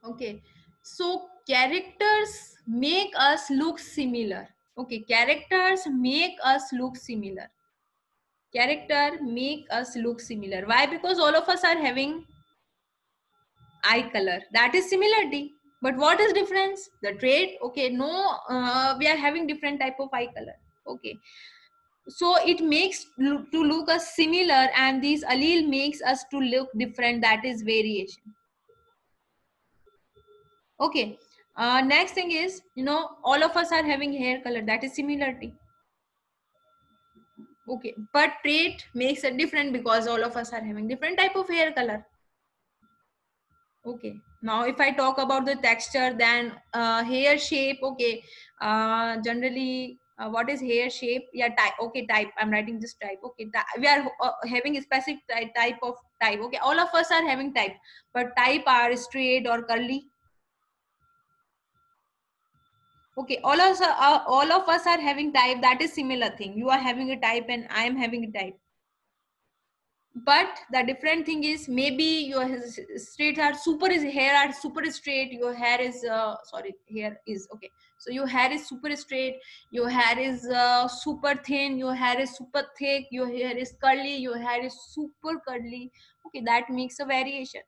Okay, so characters make us look similar. Okay, characters make us look similar. Character make us look similar. Why? Because all of us are having eye color. That is similarity. But what is difference? The trait. Okay, no, we are having different type of eye color. Okay, so it makes to look us similar, and these allele makes us to look different. That is variation. Okay, next thing is, all of us are having hair color. That is similarity. Okay, but trait makes it different because all of us are having different type of hair color. Okay, now if I talk about the texture, then hair shape. Okay, generally, what is hair shape? Yeah, type. Okay, type. I'm writing this type. Okay, we are having a specific type of type. Okay, all of us are having type, but type are straight or curly. Okay, all of us are having type. That is similar thing. You are having a type and I am having a type. But the different thing is, maybe your straight are super is hair are super straight. Your hair is sorry, hair is okay. So your hair is super straight. Your hair is super thin. Your hair is super thick. Your hair is curly. Your hair is super curly. Okay, that makes a variation.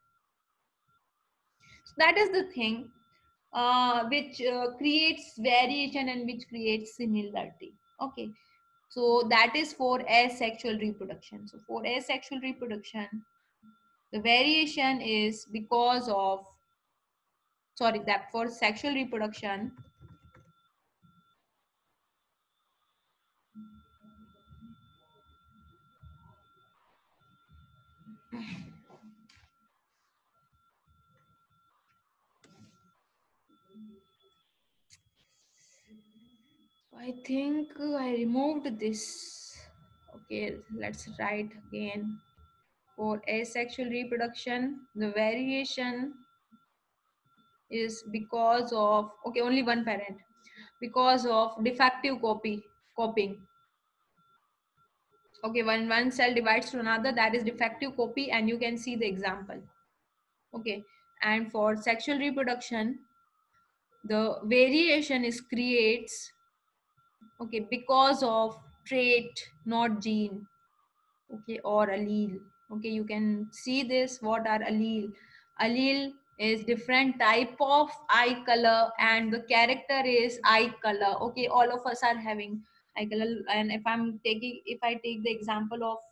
So that is the thing which creates variation and which creates similarity. Okay, so that is for asexual reproduction. So for asexual reproduction, the variation is because of, sorry, that for sexual reproduction, I think I removed this. Okay, let's write again. For asexual reproduction, the variation is because of, okay, only one parent, because of defective copying. Okay, when one cell divides to another, that is defective copy, and you can see the example. Okay, and for sexual reproduction, the variation is creates, okay, because of trait, not gene. Okay, or allele. Okay, you can see this. What are allele? Allele is different type of eye color, and the character is eye color. Okay, all of us are having eye color. And if I take the example of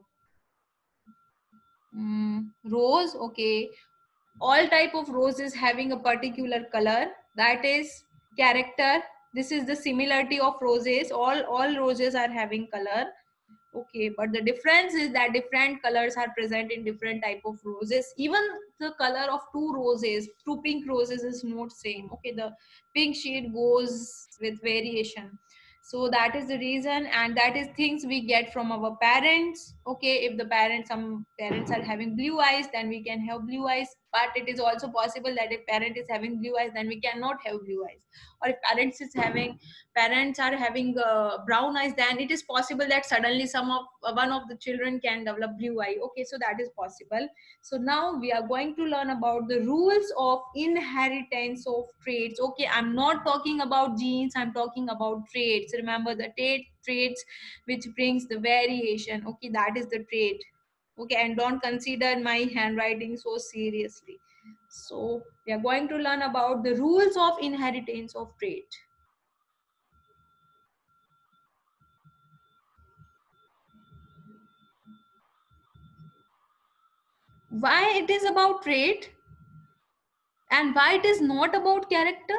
rose. Okay, all type of roses having a particular color. That is character. This is the similarity of roses. All roses are having color. Okay, but the difference is that different colors are present in different type of roses. Even the color of two pink roses is not same. Okay, the pink shade goes with variation. So that is the reason, and that is things we get from our parents. Okay, if some parents are having blue eyes, then we can have blue eyes. But it is also possible that if parent is having blue eyes, then we cannot have blue eyes. Or if parents are having brown eyes, then it is possible that suddenly one of the children can develop blue eye. Okay, so that is possible. So now we are going to learn about the rules of inheritance of traits. Okay, I'm not talking about genes, I'm talking about traits. Remember the traits which brings the variation. Okay, that is the trait. Okay, and don't consider my handwriting so seriously. So we are going to learn about the rules of inheritance of trait. Why it is about trait and why it is not about character?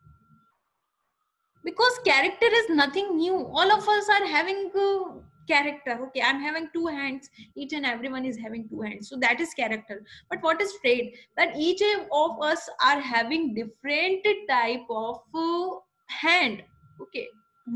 Because character is nothing new. All of us are having character. Okay, I'm having two hands. Each and everyone is having two hands. So that is character. But what is trait? That each of us are having different type of hand. Okay,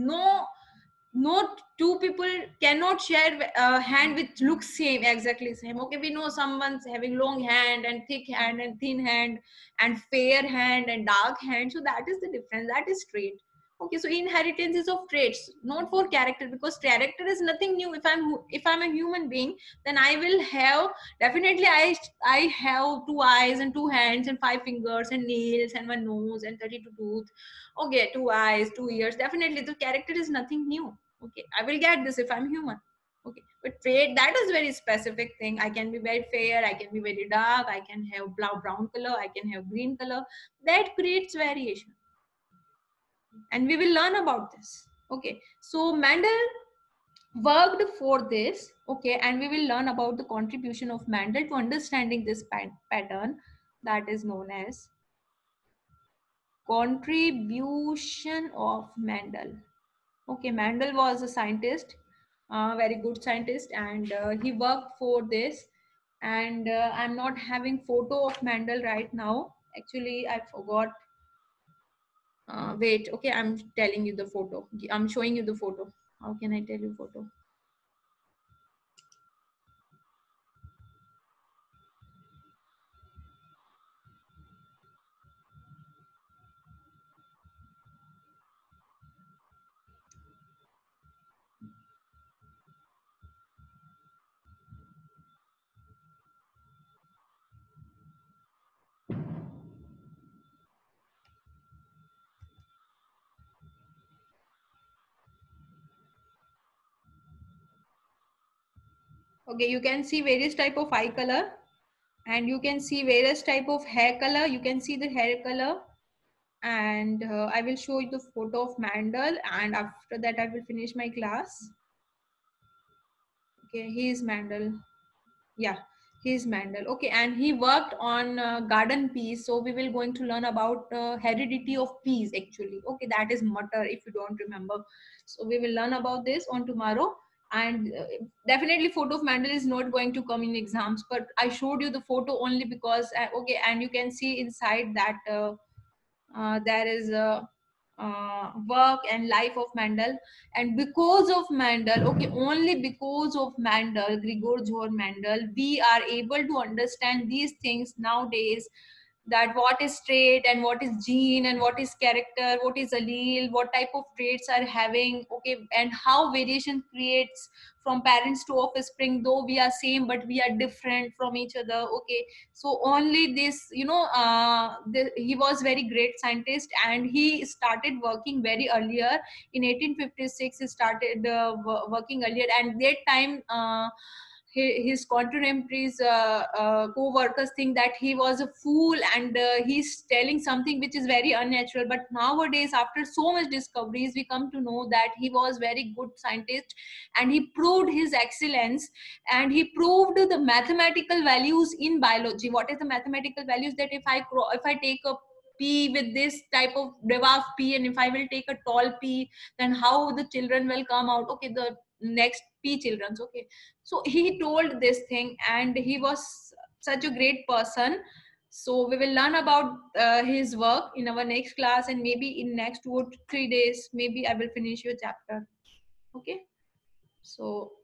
no two people cannot share a hand which looks same, exactly same. Okay, we know someone's having long hand and thick hand and thin hand and fair hand and dark hand. So that is the difference. That is trait. Okay, so inheritance is of traits, not for character, because character is nothing new. If I'm a human being, then I will have, definitely I have 2 eyes and 2 hands and 5 fingers and nails and one nose and 32 tooth. Okay, 2 eyes, 2 ears. Definitely, the character is nothing new. Okay, I will get this if I'm human. Okay, but trait, that is very specific thing. I can be very fair, I can be very dark, I can have brown color, I can have green color. That creates variation, and we will learn about this. Okay, so Mendel worked for this. Okay, and we will learn about the contribution of Mendel to understanding this pattern, that is known as contribution of Mendel. Okay, Mendel was a scientist, very good scientist, and he worked for this. And I'm not having photo of Mendel right now, actually I forgot. Wait, okay, I'm telling you the photo. I'm showing you the photo. How can I tell you photo? Okay, you can see various type of eye color, and you can see various type of hair color. You can see the hair color, and I will show you the photo of Mendel, and after that I will finish my class. Okay, he is Mendel. Yeah, he's Mendel. Okay, and he worked on garden peas. So we will going to learn about heredity of peas actually. Okay, that is mutter if you don't remember. So we will learn about this on tomorrow. And definitely photo of Mendel is not going to come in exams, but I showed you the photo only because okay, and you can see inside that there is a work and life of Mendel. And because of Mendel, okay, only because of Mendel, Gregor George Mendel, we are able to understand these things nowadays, that what is trait and what is gene and what is character, what is allele, what type of traits are having. Okay, and how variation creates from parents to offspring, though we are same but we are different from each other. Okay, so only this, he was very great scientist, and he started working very earlier. In 1856 he started working earlier, and that time his contemporaries, co-workers think that he was a fool, and he's telling something which is very unnatural. But nowadays, after so much discoveries, we come to know that he was very good scientist, and he proved his excellence, and he proved the mathematical values in biology. What is the mathematical values? That if I take a pea with this type of dwarf pea, and if I will take a tall pea, then how the children will come out? Okay, the next pea children's. Okay, so he told this thing, and he was such a great person. So we will learn about his work in our next class, and maybe in next 2 or 3 days maybe I will finish your chapter. Okay, so